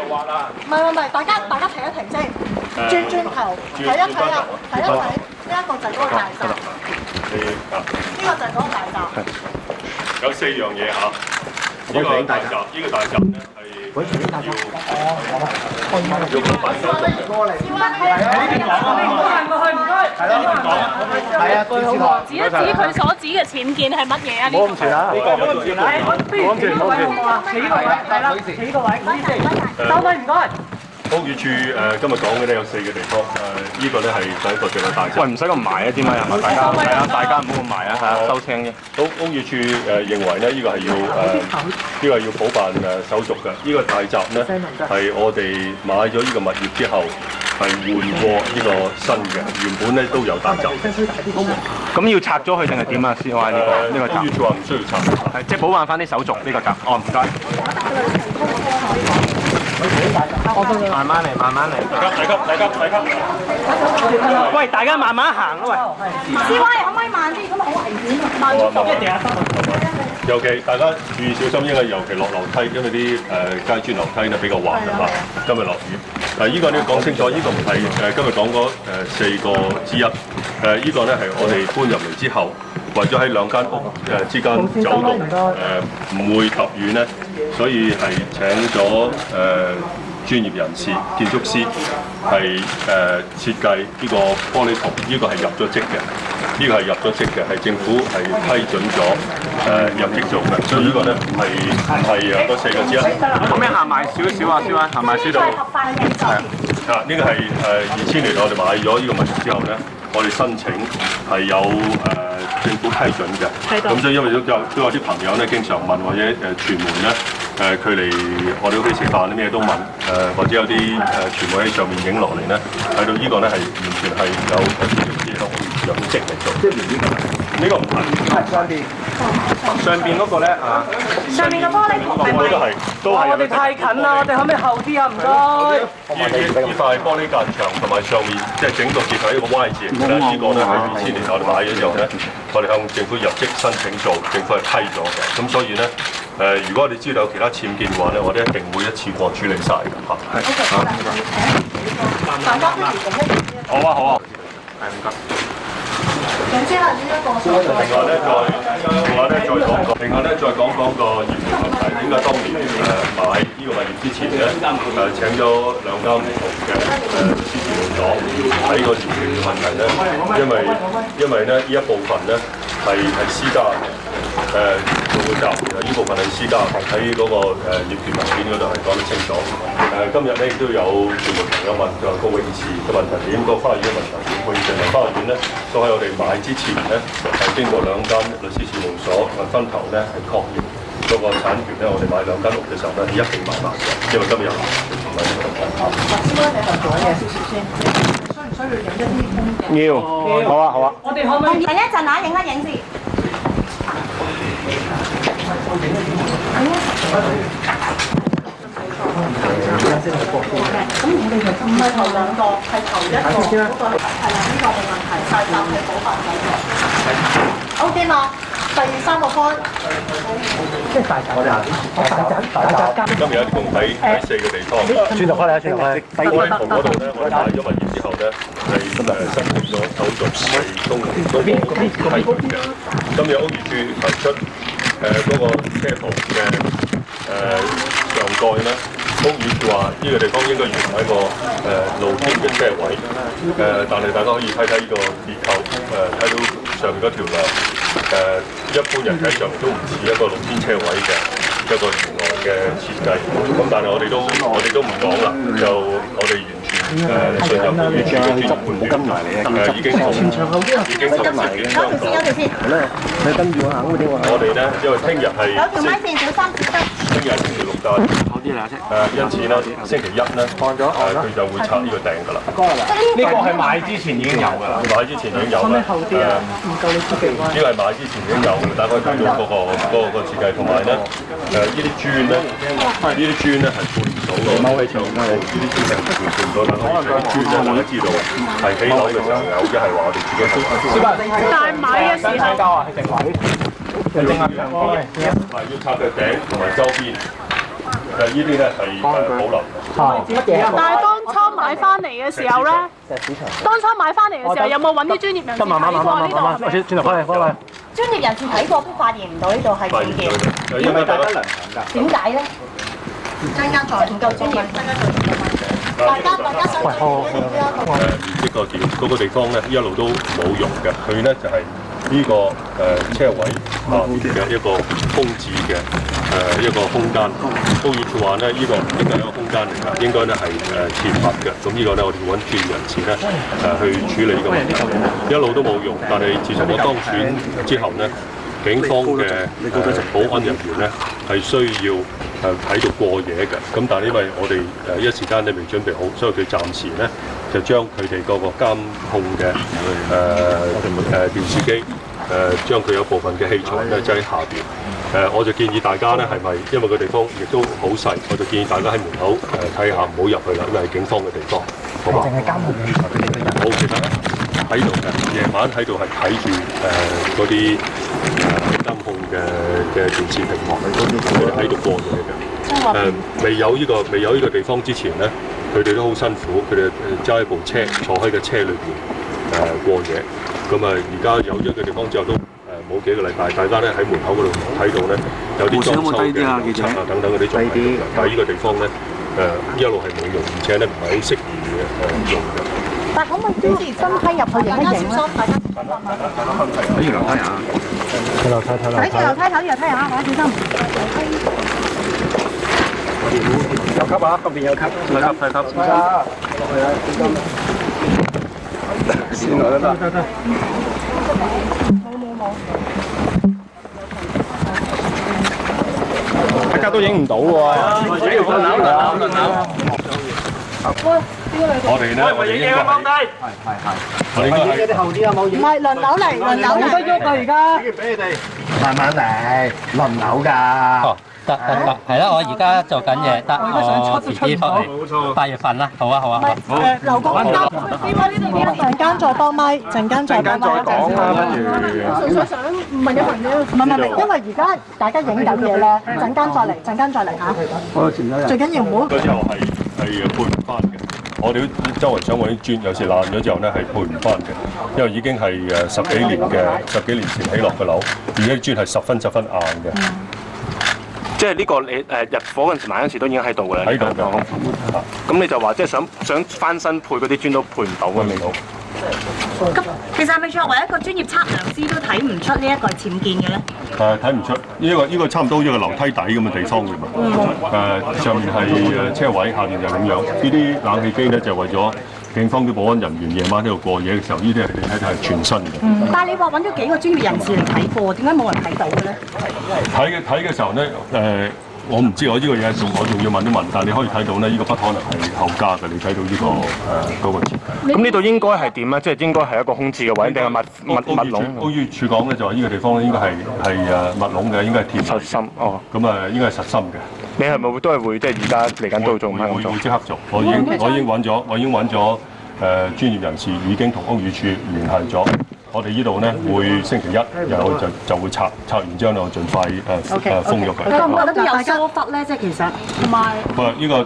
唔係，大家停一停先，轉頭睇一睇啊，睇一睇，呢一個就係嗰個大閘，呢個就係嗰個大閘。 有4樣嘢嚇，呢個大閘，呢個大閘咧係要指一指佢所指嘅僭建係乜嘢啊？ 冇咁前啊！呢個冇咁前，冇咁前，冇咁前。 企呢個位，係啦，企呢個位，唔好意思，收低唔該。 屋宇署今日講嘅咧有4個地方，呢個咧係第一個最有大閘。 喂，唔使咁埋啊，點解係嘛？大家唔好咁埋啊，係啊，收聲啫。 屋宇署認為咧，呢個係要呢個係要補辦手續嘅。呢個大閘咧係我哋買咗呢個物業之後係換過呢個新嘅，原本咧都有大閘。 咁要拆咗佢定係點啊？先話呢個閘。 屋宇署話唔需要拆， 係即係補辦翻啲手續呢個閘。哦，唔該。慢慢嚟，慢慢嚟。大家。 喂，大家慢慢行啊喂。 師威可唔可以慢啲？咁好危險啊！慢速度一定有尤其大家注意小心，因為尤其落樓梯，因為啲街磚樓梯咧比較滑啊。今日落雨。呢個你要講清楚，呢個唔係今日講嗰4個之一。呢個咧係我哋搬入嚟之後，為咗喺2間屋之間走動唔會及遠咧，所以係請咗專業人士、建築師係設計呢個玻璃圖，呢個係入咗職嘅，呢個係入咗職嘅，係政府係批准咗入職做嘅，所以呢個咧係嗰4個之一。 可唔可以行埋少少啊？先行埋少度。 係啊，呢個係2000年我哋買咗呢個物業之後咧，我哋申請係有政府批准嘅。咁所以因為都有啲朋友咧經常問，或者傳媒咧佢嚟我哋屋企食飯啲咩都問，或者有啲傳媒喺上面影落嚟咧，睇到呢個咧係完全係有有職嚟做。即係呢個唔係上邊嗰個咧啊， 上面嘅玻璃圖係咪？ 都係。 我哋太近啦，我哋可唔可以後啲啊？唔該。 呢塊玻璃間牆同埋上面即係整個結構一個 Y 字形嘅咧，呢個咧係2000年我哋買咗之後咧，我哋向政府入職申請做，政府係批咗嘅。咁所以咧如果我哋知道有其他僭建嘅話咧，我哋一定會一次過處理晒嘅嚇。 大家不如同一樣先。 好啊，係唔該。 總之係呢一個。 另外咧再講講個業權問題。點解當年買呢個物業之前咧請咗2間唔同嘅律師事務所睇個業權嘅問題咧？因為咧呢一部分咧係私家嘅做個集團啊，呢部分係私家喺嗰個業權文件嗰度係講得清楚。今日咧亦都有傳媒朋友問，就話個泳池嘅問題點，個花園嘅問題點，泳池同花園咧都喺我哋買之前咧係經過2間律師事務所分頭咧係確認嗰個產權咧，我哋買2間屋嘅時候咧一定買埋嘅，因為今日有唔係呢個講法。 師威，你係做緊嘢少少先，需唔需要影一啲風景？ 要，好啊。 我哋可唔可以？ 等一陣啊，影一影先。咁我哋就唔係頭2個，係頭1個嗰個係啦，呢個冇問題，大閘係補辦緊嘅。OK 嘛？第3個開。 即係大閘， 今日有啲工睇4個地方。 轉頭開嚟，轉頭開。 玻璃圖嗰度咧，我哋買咗物業之後咧，係申請咗手續係都批准嘅。今日屋宇署提出嗰個車圖嘅上蓋咧，屋宇署話呢個地方應該原係一個露天嘅車位，但係大家可以睇睇呢個結構，睇到上面嗰條梁，一般人睇上都唔似一個露天車位嘅一個原來嘅設計。咁但係我哋都唔講啦，就我哋完全信任屋宇署嘅專業判斷，已經同前場後邊已經同承建商講。 你跟住我行嗰啲我哋咧，因為聽日係有條咪線，小心小心。 聽日係星期6假，因此咧星期1咧，佢就會拆呢個頂㗎啦。 呢個係買之前已經有㗎啦。 買之前已經有啦。 唔夠你設計呢個係買之前已經有嘅，大概睇到嗰個設計，同埋咧呢啲磚咧，係配唔到嘅。踎喺牆呢啲磚係配唔到，但係啲磚咧大家知道係起樓嘅時候有，一係話我哋自己做。 但係買嘅時候， 交啊，係定位。 要拆嘅頂同埋周邊， 呢啲咧係保留嘅。 但係當初買翻嚟嘅時候咧，當初買翻嚟嘅時候有冇揾啲專業人士睇過呢度？ 我轉頭翻嚟。 專業人士睇過都發現唔到呢度係僭建， 因為大家點解咧？陣間再唔夠專業，大家想呢個地方咧一路都冇用嘅，佢咧就係呢個車位下面嘅一個空置嘅一個空間。屋宇署話咧呢個唔應該係一個空間嚟㗎，應該咧係填密嘅。咁呢個咧我哋揾專業人士咧去處理呢個問題，一路都冇用。但係自從我當選之後咧，警方嘅保安人員咧係需要喺度過夜嘅。咁但係因為我哋一時間咧未準備好，所以佢暫時咧就將佢哋嗰個監控嘅電視機將佢有部分嘅器材咧就喺下邊。我就建議大家咧係咪因為個地方亦都好細，我就建議大家喺門口睇下，唔好入去啦，因為係警方嘅地方，好嘛？淨係監控器材俾你哋。冇其他喺度嘅，夜晚喺度係睇住嗰啲監控嘅電視屏幕，佢哋喺度過夜嘅。未有呢個地方之前咧，佢哋都好辛苦，佢哋揸一部車坐喺個車裏邊過夜。咁而家有咗個地方之後都冇幾個禮拜，大家咧喺門口嗰度睇到咧有啲裝修嘅檢測啊等等嗰啲仲喺度嘅，但係呢個地方咧一路係冇用，而且咧唔係好適宜用嘅。但可唔可以專業身梯入去影一影咧？ 睇住樓梯啊！睇樓梯，睇樓梯。 睇住樓梯，睇住樓梯啊！大家小心。 有級啊！嗰邊有級，睇級。先來啦！得。冇。大家都影唔到喎。輪流。 我哋咧，我哋應該係，我應該係。 你後啲有冇影？ 唔係輪流嚟，輪流嚟。 冇得喐啊！而家。 俾你哋。 慢慢嚟，輪流㗎。 哦，得，係啦，我而家做緊嘢，得，我遲啲翻嚟，8月份啦，好啊。 劉國斌，陣間再幫咪，陣間再講啦，純粹想問一問啫。唔係，因為而家大家影緊嘢咧，陣間再嚟嚇。最緊要唔好。 嗰之後係配唔翻嘅。我哋周圍想揾啲磚，有時爛咗之後咧係配唔翻嘅，因為已經係十幾年前起落嘅樓，而家啲磚係十分硬嘅。 即係呢個你入伙嗰陣時買嗰陣時都已經喺度㗎啦。喺度㗎。咁你就話即係想翻新配嗰啲磚都配唔到嘅味道。 咁其實係咪作為一個專業測量師都睇唔出呢一個係僭建嘅咧？ 睇唔出，呢個差唔多一個樓梯底咁嘅地方㗎嘛。上面係車位，下面就咁樣。呢啲冷氣機咧就為咗警方啲保安人員夜晚喺度過夜嘅時候，呢啲你睇係全新嘅。 但係你話揾咗幾個專業人士嚟睇過，點解冇人睇到嘅咧？睇嘅時候咧，我唔知我呢個嘢我仲要問一問，但係你可以睇到咧，呢個不可能係後加嘅。你睇到呢個嗰個設計。 咁呢度應該係點咧？即係應該係一個空置嘅位，定係密籠？ 屋宇署講咧就話呢個地方咧應該係密籠嘅，應該係貼實心。哦。咁應該係實心嘅。 你係咪都係會即係而家嚟緊都會做？ 我會即刻做。我已經揾咗專業人士，已經同屋宇署聯繫咗。我哋呢度咧會星期一然後就會拆完之後咧，我盡快封咗佢。 覺唔覺得都有疏忽咧？即係其實同埋。 呢個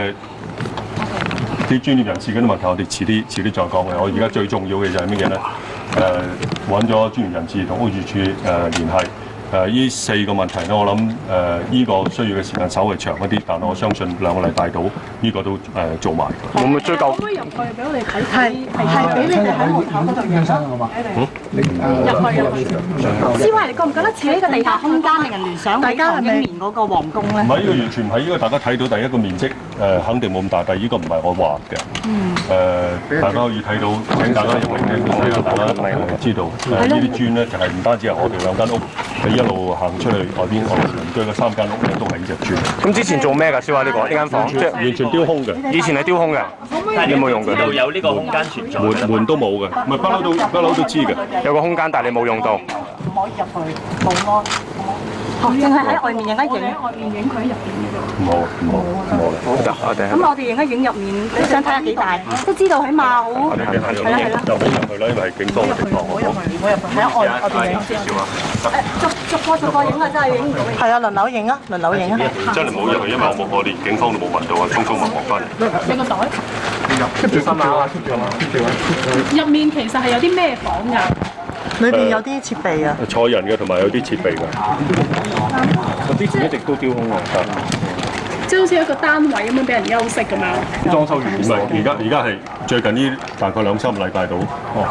啲專業人士嗰啲問題，我哋遲啲再講嘅。我而家最重要嘅就係乜嘢咧？揾咗專業人士同屋宇署聯繫。呢4個問題咧，我諗呢個需要嘅時間稍微長一啲，但係我相信2個禮拜到呢個都做埋。 會唔會追究？ 可唔可以入去俾我哋睇？ 係俾你哋喺門口嗰度影相好嘛？入去。思慧，你覺唔覺得似呢個地下空間令人聯想大家係咪嗰個皇宮咧？ 唔係，呢個完全唔係，呢個大家睇到第一個面積肯定冇咁大，但係呢個唔係我畫嘅。大家可以睇到，請大家入嚟咧，俾大家知道呢啲磚咧就係唔單止係我哋2間屋。一路行出去外邊，我哋鄰居嘅3間屋咧都係呢隻磚。 咁之前做咩㗎？燒下呢間房，即係完全丟空嘅。 以前係丟空嘅，你有冇用佢？ 有呢個空間存在。 門都冇嘅，唔係不嬲都知嘅。 有個空間，但係你冇用到。 唔可以入去，冇咯。淨係喺外面影一影， 外面影佢入邊嘅啫。 冇。 咁我哋影一影入面，你想睇下幾大？都知道起碼好。係啦。 就唔好入去啦，因為係警方嘅地方。 唔好入去，喺外邊影先。 逐個影啊，真係影唔到你。係啊，輪流影啊，輪流影啊。 真係冇入去，因為我哋警方都冇揾到啊，匆匆忙忙翻嚟。 你個袋 keep住心啊，keep住啊，keep住啊。 入面其實係有啲咩房㗎？ 裏邊有啲設備啊， 坐人嘅同埋有啲設備嘅。 我之前一直都丟空啊。 即係好似一個單位咁樣俾人休息咁樣。 裝修完唔係，而家係最近呢大概2-3個禮拜到，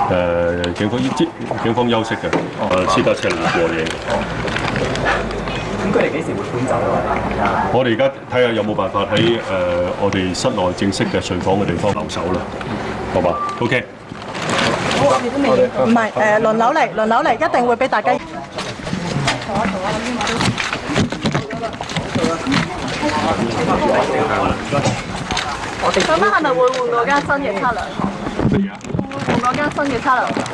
警方休息嘅，私家車嚟過夜。 咁佢哋幾時會搬走啊？ 我哋而家睇下有冇辦法喺我哋室內正式嘅睡房嘅地方留守啦，好嘛 ？OK。 唔係輪流嚟，輪流嚟，一定會俾大家。 咁樣係咪會換嗰間新嘅測量堂？換嗰間新嘅測量堂。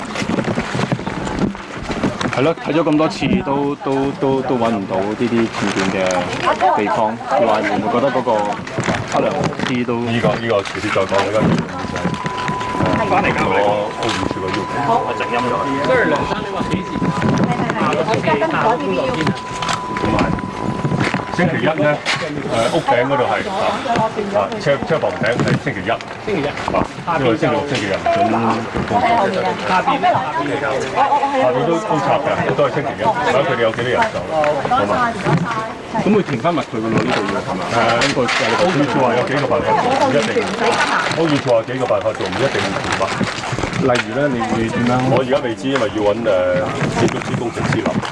係咯，睇咗咁多次都揾唔到呢啲僭建嘅地方，你話會唔會覺得嗰個測量師都？ 呢個遲啲再講啦，翻嚟我屋宇署嘅要求。好，我靜音咗。跟住梁生，你話幾時？同埋星期一咧，屋頂嗰度係車房頂係星期一。星期一。因為星期六、星期日唔準工作。下邊都拆嘅，都係星期一。睇下佢哋有幾多人手。好嘛？ 咁會填翻密佢㗎咯，呢度要係嘛？ 呢個屋宇署話有幾個辦法做，唔一定。屋宇署話幾個辦法做，唔一定填密。 例如咧，你會點樣？ 我而家未知，因為要揾建築師、工程師諗。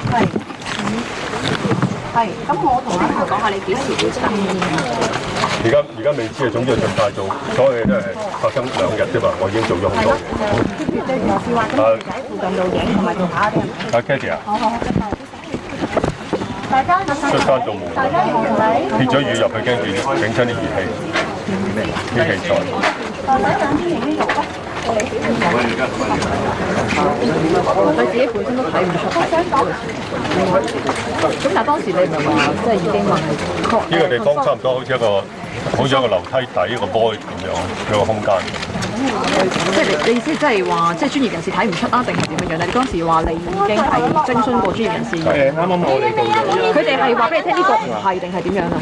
係，咁我同阿頭講下，你幾時會拆？ 而家未知啊，總之係盡快做，所有嘢都係發生2日啫嘛，我已經做咗好多。 你同事話咁喺附近度影同埋做下啲。 阿 Katie 啊， 大家出山做門，撇咗雨入去驚整親啲儀器、啲器材。 佢自己本身都睇唔出係。咁但係當時你唔係話即係已經問呢個地方差唔多好似一個樓梯底一個 void 咁樣一個空間。 即係你意思即係話，即係專業人士睇唔出啊，定係點樣樣咧？你當時話你已經係徵詢過專業人士。 啱啱我哋到咗。 佢哋係話俾你聽呢個唔係定係點樣啊？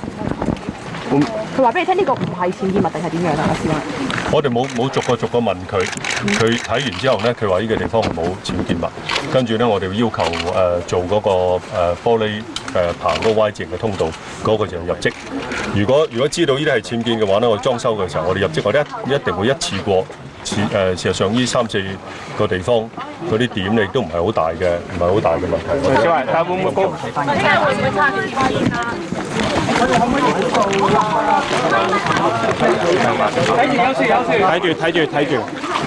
佢話俾你聽呢個唔係僭建物定係點樣啊？阿師話。 我哋冇逐個問佢，佢睇完之後咧，佢話呢個地方冇僭建物，跟住咧我哋要求做嗰個玻璃棚嗰個 Y 字形嘅通道，嗰個就入職。如果知道呢啲係僭建嘅話咧，我哋裝修嘅時候，我哋入職我哋一定會一次過。事實上呢3-4個地方嗰啲點咧，亦都唔係好大嘅問題。 小維，睇下會唔會高？ 睇下會唔會差啲邊啊？ 睇住。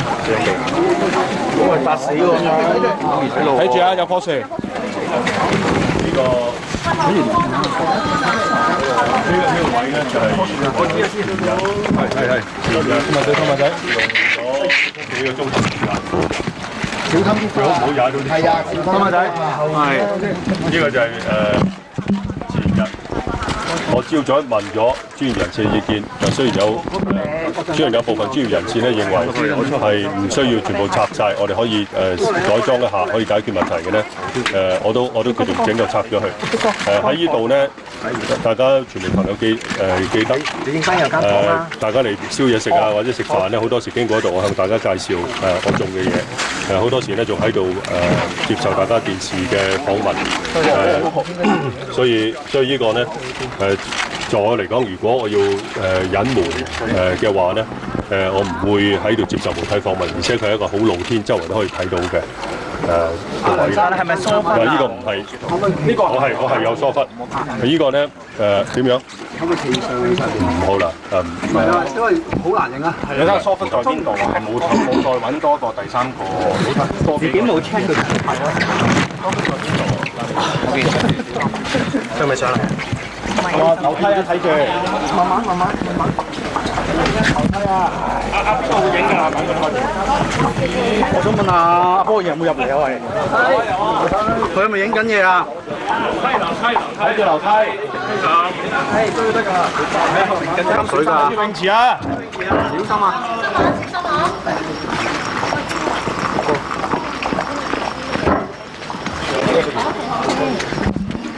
會發死喎！睇住啊，有棵樹。 呢個位咧就係我知係同埋仔用咗幾個鐘頭時間，小心啲，唔好踩到啲。係啊，同埋仔係呢個就係前日我朝早問咗專業人士嘅意見，就雖然有部分專業人士咧認為係唔需要全部拆晒，我哋可以改裝一下，可以解決問題嘅咧。我都決定整個拆咗佢。喺呢度咧，大家傳媒朋友記得大家嚟燒嘢食啊，或者食飯咧，好多時經過嗰度，我向大家介紹我種嘅嘢。好多時咧仲喺度接受大家電視嘅訪問。所以呢個咧在我嚟講，如果我要隱瞞嘅話咧，我唔會喺度接受媒體訪問，而且佢係一個好露天，周圍都可以睇到嘅個位。 係咪疏忽？ 呢個唔係，我係有疏忽。呢個咧點樣？ 可唔可以企上？ 唔好啦， 唔係啊，因為好難影啊。 你睇下疏忽在邊度啊？係冇再揾多個第3個。 自己冇 check 佢。係啊。疏忽在邊度？係咪上嚟？ 樓梯啊，睇住。 慢慢。樓梯啊！阿邊個會影㗎？我想問下阿波有冇入嚟啊？喂，佢係咪影緊嘢啊？ 睇住樓梯。 係都得㗎。飲水㗎。 泳池啊！ 小心啊！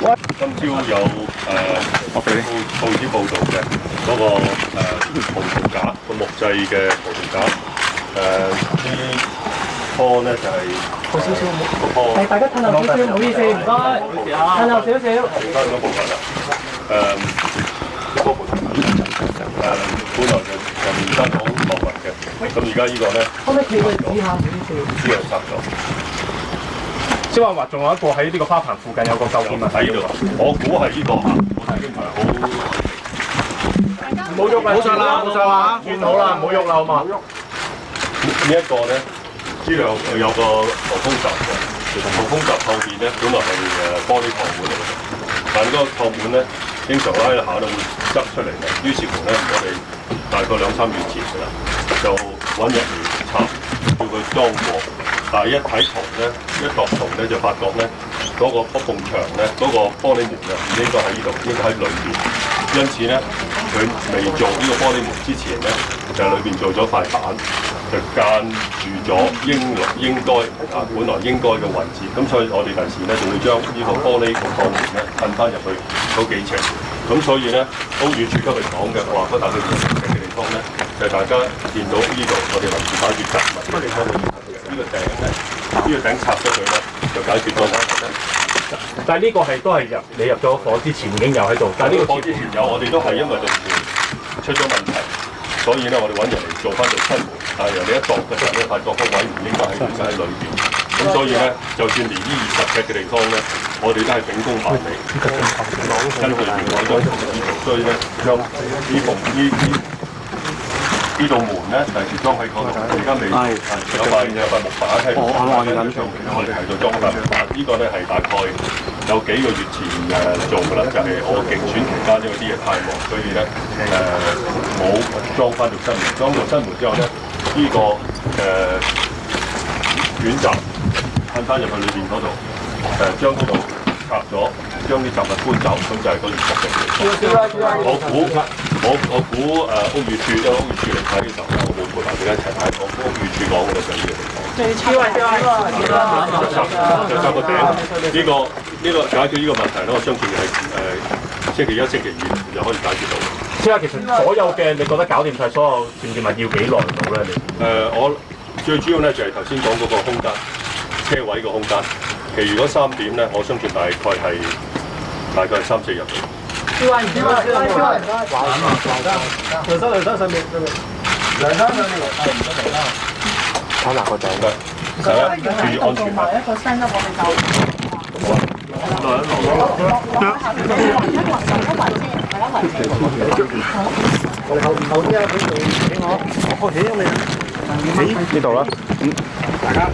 今朝有報紙報導嘅嗰個葡萄架個木製嘅葡萄架，呢棵咧就係好少少個棵。 係大家褪後少少，唔好意思，唔該，褪後少少。 剩翻嗰部分啦，嗰棵葡萄架本來就唔得好茂密嘅，咁而家呢個咧， 可唔可以企佢指下少少？ 之後拆咗。 即係話仲有一個喺呢個花棚附近有個舊建物喺度， 我估係呢個嚇，我已經唔係好。 唔好喐啦，冇上啦，冇上啦，轉好啦，唔好喐啦，好嘛？ 呢一個咧，呢度有個防風閘嘅，其實防風閘後邊咧本來係玻璃托門嚟嘅，但係嗰個托門咧經常拉一下都會側出嚟嘅，於是乎咧我哋大概2、3月前㗎啦，就揾人嚟拆，叫佢裝過。但係一睇圖咧，一度圖咧就發覺咧，嗰個埲牆咧，嗰個玻璃門啊，唔應該喺呢度，應該喺裏邊。因此咧，佢未做呢個玻璃門之前咧，就喺裏邊做咗塊板，就間住咗應該本來應該嘅位置。咁所以我哋第時咧就會將呢個玻璃個門咧褪翻入去嗰幾尺。咁所以咧，屋宇署今日講嘅話，嗰笪佢嘅地方咧，就係大家見到呢度，我哋臨時擺住雜物嘅地方。呢個頂咧，呢個頂拆咗佢咧，就解決咗問題。 但係呢個都係你入咗伙之前已經有喺度，但係呢個伙之前有，我哋都係因為個門出咗問題，所以咧我哋揾人嚟做翻做新門。但係人哋一度嘅時候咧，發覺個位唔應該喺裏邊，咁所以咧，就算連呢20尺嘅地方咧，我哋都係秉公辦理，根據原來咗同意圖，所以咧將呢道門咧，第時裝喺嗰度，而家未有塊木板喺度，我哋係做裝塊木板。呢個咧係大概有幾個月前做㗎啦，就係我競選期間，因為啲嘢太忙，所以咧冇裝翻條新門。裝到新門之後咧，呢個捲閘褪翻入去裏邊嗰度，將嗰度拆咗，將啲雜物搬走，咁就係個原則嘅。我估屋宇署嚟睇嘅時候，我冇陪埋佢一齊睇，我估屋宇署講嘅就係呢個地方。就拆個頂，呢個解決呢個問題咧，我相信係星期1、星期2就可以解決到。 即係其實所有嘅，你覺得搞掂晒所有僭建物要幾耐到咧？ 我最主要咧就係頭先講嗰個空間，車位個空間。其餘嗰3點咧，我相信大概係3、4日。 睇埋個頂嘅， 注意安全。 埋一個聲啦，我哋後啲啊，俾我起咗未啊？ 喺呢度啦。大家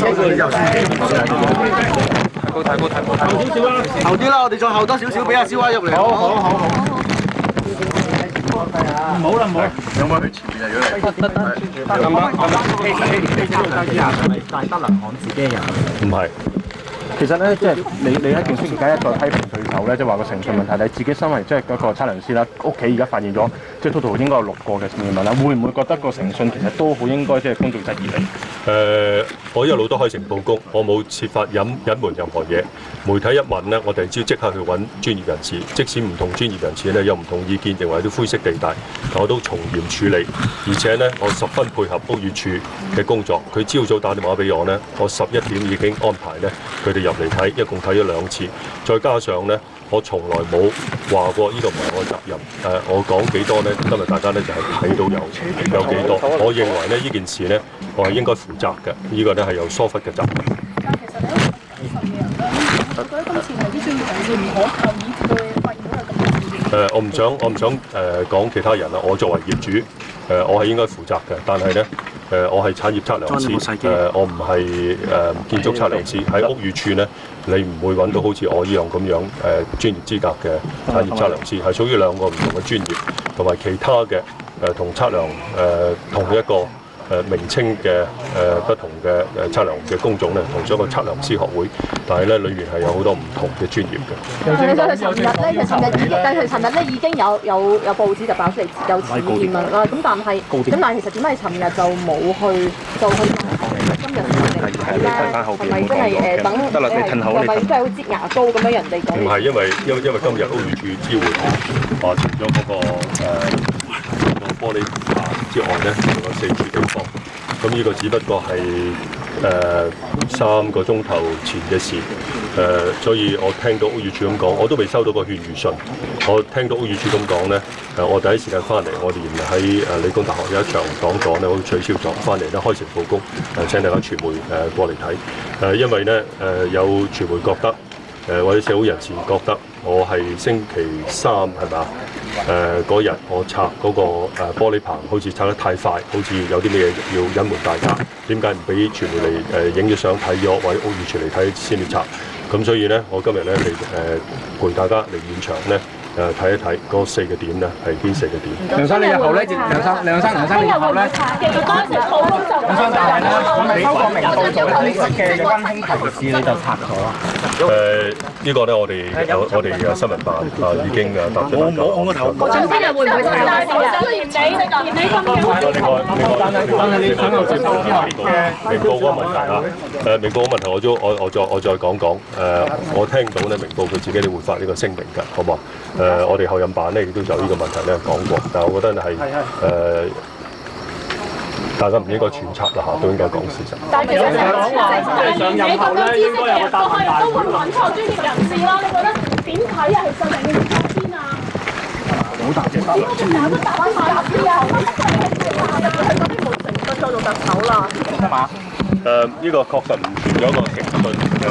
後啲啦，我哋再後多少少俾阿小威入嚟。好。唔好啦，有冇去前面啊？如果大德能行自己嘅人。 唔係。 其實咧，即係你喺競選期間一再批評對手咧，即係話個誠信問題。你自己身為即係嗰個測量師啦，屋企而家發現咗，即係 total 應該有6個嘅僭建物啦，會唔會覺得個誠信其實都好應該即係公眾質疑你？ 我一路都開誠佈公，我冇設法隱瞞任何嘢。媒體一問咧，我第二朝即刻去揾專業人士，即使唔同專業人士咧有唔同意見，認為有啲灰色地帶，我都從嚴處理。而且咧，我十分配合屋宇署嘅工作。佢朝早打電話俾我咧，我11點已經安排咧佢哋入嚟睇，一共睇咗2次。再加上咧，我從來冇話過呢個唔係我責任。我講幾多咧？今日大家咧就係睇到有幾多。我認為咧呢件事咧，我係應該負責嘅。呢個咧係有疏忽嘅責任。我覺得今次係啲專業人士唔可靠，以至到發現到有咁多我唔想講其他人啦。我作為業主，我係應該負責嘅。但係咧，我係產業測量師，我唔係建築測量師。喺屋宇署咧，你唔會揾到好似我呢樣咁樣專業資格嘅產業測量師，係屬於2個唔同嘅專業，同埋其他嘅同測量同一個名稱嘅不同嘅測量嘅工種咧，同咗個測量師學會，但係咧裏面係有好多唔同嘅專業嘅。 其實尋日咧已經有報紙就爆出嚟有僭建物啦，咁但係其實點解尋日就冇去今日係你睇翻後邊係咪真係等得啦，你褪後係咪真係好擠牙膏咁樣人哋講？ 唔係，因為今日屋宇署支援話除咗嗰個玻璃罈之外咧，仲有4處地方。咁呢個只不過係3個鐘頭前嘅事。所以我聽到屋宇署咁講，我都未收到個勸喻信。我聽到屋宇署咁講咧，我第一時間翻嚟，我連喺理工大學有一場講座咧，我都取消咗，翻嚟咧開誠佈公，請大家傳媒過嚟睇。因為咧有傳媒覺得。或者社會人士覺得我係星期3係嘛？嗰日我拆嗰個玻璃棚，好似拆得太快，好似有啲咩嘢要隱瞞大家。點解唔俾傳媒嚟影咗相睇咗，或者屋宇署嚟睇先至拆？咁所以咧，我今日咧嚟陪大家嚟現場咧。睇一睇嗰4個點咧係邊4個點？ 梁生，你日後咧，梁生，你日後咧， 其實當時好就梁生，但係咧，我咪收個明報做呢啲嘅溫馨提示，你就拆咗。 呢個咧，我哋嘅新聞辦已經答咗大家。 我個頭。 總之你會唔會拆咗？ 嫌你咁嘅。 但係你想有接收之後明報嗰個問題啊，明報嗰個問題我再講講。我聽到咧明報佢自己都會發呢個聲明㗎，好唔好？我哋候任辦咧亦都就呢個問題咧講過，但係我覺得係大家唔應該揣測啦嚇，都應該講事實。 但係其實你咁有知識嘅人都會揾錯專業人士咯，你覺得點睇啊？其實你要講先啊？好大隻，點解你都答翻晒啲啊？佢嗰啲冇誠信做特首啦。 係嘛？ 呢個確實唔存咗個誠信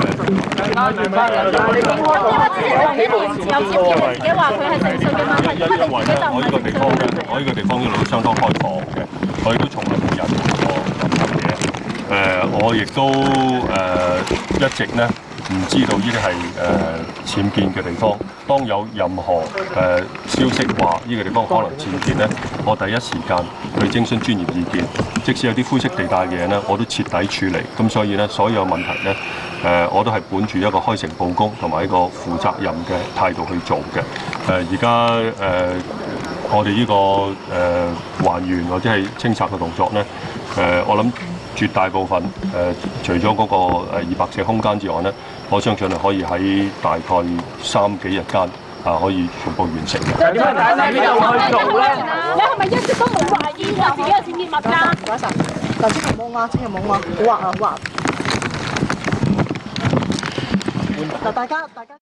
你話佢係誠信嘅問題， 因為咧，我呢個地方一路都相當開放嘅，我亦都從來冇隱瞞過任何嘢。我亦都一直咧唔知道呢啲係僭建嘅地方。當有任何消息話呢個地方可能僭建咧，我第一時間去徵詢專業意見。即使有啲灰色地帶嘅嘢咧，我都徹底處理。咁所以咧，所有問題咧，我都係本住一個開誠佈公同埋一個負責任嘅態度去做嘅。而家我哋呢個還原或者係清拆嘅動作咧，我諗絕大部分除咗嗰個200呎空間之外咧，我相信係可以喺大概3幾日間可以全部完成嘅。 你係咪一直都冇懷疑過自己有僭建物㗎？ 唔該晒，頭先係冇啊，清係冇啊，好畫啊，好畫。嗱，大家。